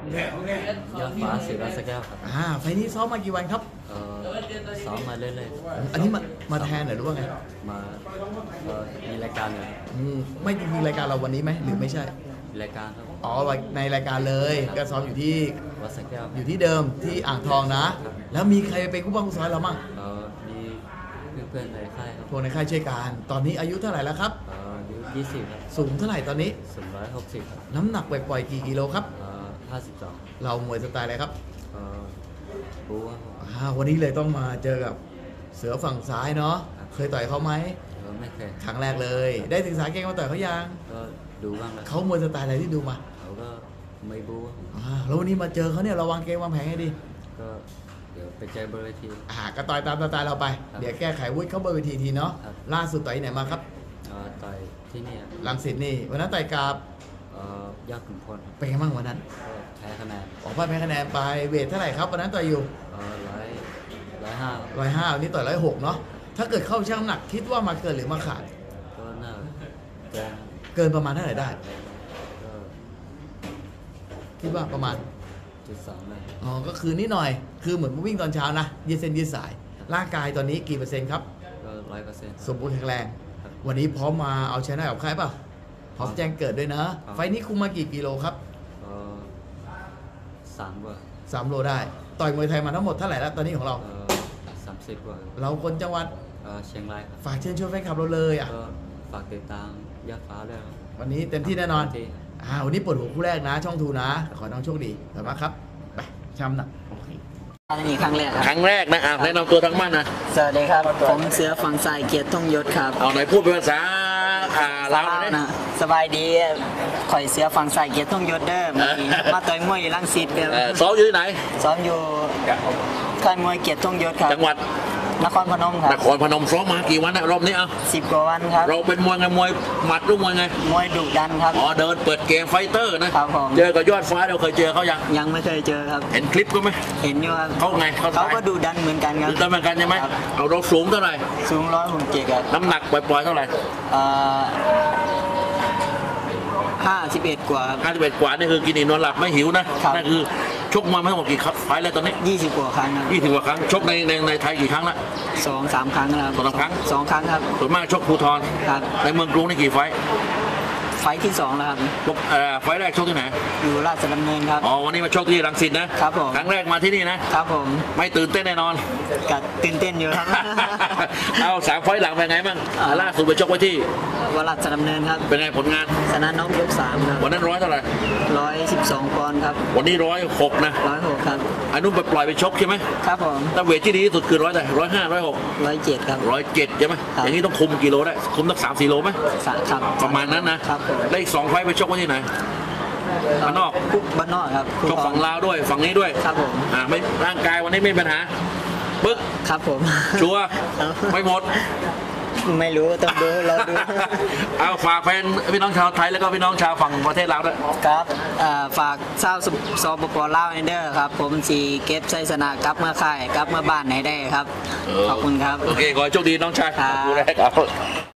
ยอดฟ้าศิลาสแก้วครับไฟล์นี้ซ้อมมากี่วันครับซ้อมมาเรื่อยอันนี้มาแทนหรือว่าไงมามีรายการเลยไม่มีรายการเราวันนี้ไหมหรือไม่ใช่รายการครับในรายการเลยก็ซ้อมอยู่ที่วัดสแก้วอยู่ที่เดิมที่อ่างทองนะแล้วมีใครเป็นผู้บังคับซ้อมเรามั่งมีเพื่อนในค่ายครับพวกในค่ายช่วยกันตอนนี้อายุเท่าไหร่แล้วครับอายุ20ครับสูงเท่าไหร่ตอนนี้สูง160ครับน้ำหนักปล่อยกี่กิโลครับ 52 เรามวยสไตล์อะไรครับบู๊วันนี้เลยต้องมาเจอกับเสือฝั่งซ้ายเนาะเคยต่อยเขาไหมไม่เคยครั้งแรกเลยได้ศึกษาเก่งมาต่อยเขายังก็ดูบ้างแล้วเขามวยสไตล์อะไรที่ดูมาเขาก็ไม่บู๊แล้ววันนี้มาเจอเขาเนี่ยเราวางเกมวางแผนให้ดีก็เดี๋ยวไปเจอบนเวทีก็ต่อยตามสไตล์เราไปเดี๋ยวแก้ไขวุฒิเข้าบนเวทีทีเนาะล่าสุดต่อยไหนมาครับต่อยที่นี่รังสิตนี่วันนั้นต่อยกับยอดขุนพลเป็นไงบ้างวันนั้นแพ้คะแนนแพ้คะแนนไปเวทเท่าไหร่ครับวันนั้นต่อยอยู่105วันนี้ต่อย106เนาะถ้าเกิดเข้าช่างน้ำหนักคิดว่ามาเกินหรือมาขาดก็น่าเกินประมาณเท่าไหร่ได้คิดว่าประมาณ 1.2เลยก็คือนิดหน่อยคือเหมือนวิ่งตอนเช้านะยืดเส้นยืดสายร่างกายตอนนี้กี่เปอร์เซ็นต์ครับก็100% สมบูรณ์แข็งแรงวันนี้พร้อมมาเอาชนะกับใครเปล่าพร้อมแจ้งเกิดด้วยนะไฟนี้คุมมากี่กิโลครับ3 โลได้ต่อยมวยไทยมาทั้งหมดเท่าไหร่แล้วตอนนี้ของเรา 30 กว่าเราคนจังหวัดเชียงรายครับฝากเชิญชวนแฟนคลับเราเลยฝากติดตามยอดฟ้าด้วยวันนี้เต็มที่แน่นอนวันนี้เปิดหัวคู่แรกนะช่องทูนะขอน้องโชคดีขอบคุณมากครับไปช้ำหนักนี่ครั้งแรกนะแนะนำตัวทั้งบ้านนะสวัสดีครับผมเสือฝั่งสายเกียรติทองยศครับเอาไหนพูดเป็นภาษาลาวนะสบายดีข่อยเสือฝั่งสายเกียรติทองยศเด้อมาต่อยมวยอยู่รังสิตครับซ้อมอยู่ที่ไหนซ้อมอยู่ค่ายมวยเกียรติทองยศครับจังหวัดนครพนมครับนครพนมซ้อมมากี่วันรอบนี้ 10 กว่าวันครับเราเป็นมวยไงมวยหมัดหรือมวยไงมวยดุดันครับเดินเปิดเกมไฟเตอร์นะครับผมเจอกับยอดฟ้าเราเคยเจอเขายังไม่เคยเจอครับเห็นคลิปก็ไหมเห็นอยู่ครับเขาไงเขาก็ดุดันเหมือนกันครับดุดันเหมือนกันใช่ไหมเราสูงเท่าไหร่สูง167ครับน้ำหนักปล่อยเท่าไหร่ 51 กว่า 51 กว่านี่คือกินอิ่มนอนหลับไม่หิวนะนั่นคือชกมาไม่ทั้งหมดกี่ครั้งไฟแล้วตอนนี้ 20 กว่าครั้งครับ 20 กว่าครั้งชกในไทยกี่ครั้งละ 2-3 ครั้งครับ 2-3 ครั้ง 2 ครั้งครับส่วนมากชกภูธรในเมืองกรุงนี่กี่ไฟที่2แล้วครับไฟแรกชกที่ไหนอยู่ราชดำเนินครับวันนี้มาชกที่รังสิตนะครับผมครั้งแรกมาที่นี่นะครับผมไม่ตื่นเต้นแน่นอนกัดตื่นเต้นอยู่ครับเอา3 ไฟหลังเป็นไงบ้างล่าสุดไปชกไว้ที่ราชดำเนินครับเป็นไงผลงานชนะน็อกยก3ครับวันนั้น100 เท่าไหร่ 112 ปอนด์ครับวันนี้106นะ 106ครับอันนู้นไปปล่อยไปชกใช่ไหมครับผมแต่เวทที่ดีที่สุดคือ100 แต่105 106 107ครับ 107ใช่ไหมอย่างนี้ต้องคุมกิโลได้คุมตั้ง3-4 โลไหมครับประมาณนั้นนะครับได้อีก2 ไฟไปชกไว้ที่ไหนบ้านนอกครับชกฝั่งลาวด้วยฝั่งนี้ด้วยครับผมไม่ร่างกายวันนี้ไม่มีปัญหาปึ๊กครับผมชัวร์ไม่หมดไม่รู้ต้องดูเราดูเอาฝากแฟนพี่น้องชาวไทยแล้วก็พี่น้องชาวฝั่งประเทศลาวด้วยครับฝากชาวสปป.ลาวเด้อครับผมสีเก็บชัยชนะกลับเมื่อค่ายกลับเมื่อบ้านไหนได้ครับขอบคุณครับโอเคขอโชคดีน้องชายครับ